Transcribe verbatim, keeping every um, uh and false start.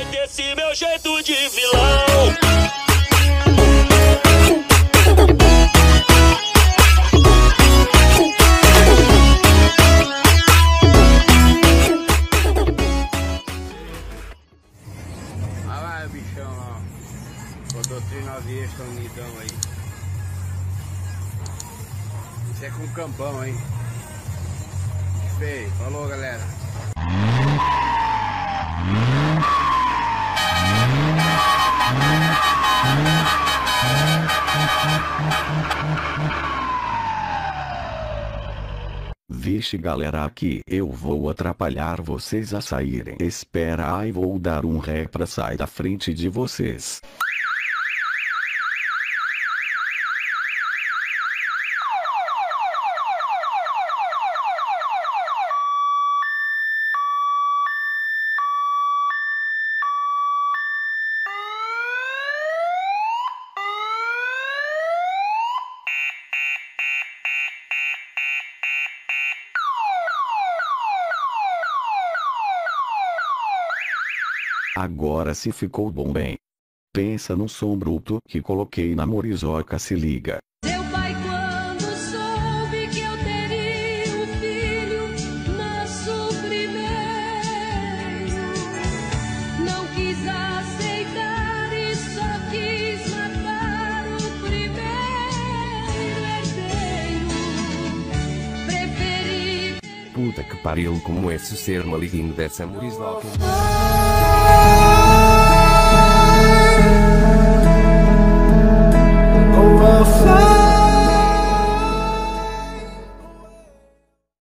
desse meu jeito de vilão. Olha lá o bichão lá, ó. O doutrina vieja unidão aí. Isso é com campão, hein? Feio. Falou, galera. Vixe galera, aqui eu vou atrapalhar vocês a saírem. Espera aí, vou dar um ré pra sair da frente de vocês. Agora se ficou bom bem. Pensa no som bruto que coloquei na muriçoca, se liga. Seu pai quando soube que eu teria um filho nosso primeiro, não quis aceitar e só quis matar o primeiro herdeiro. Preferi... Puta que pariu, como esse ser maligno dessa muriçoca. Overflow.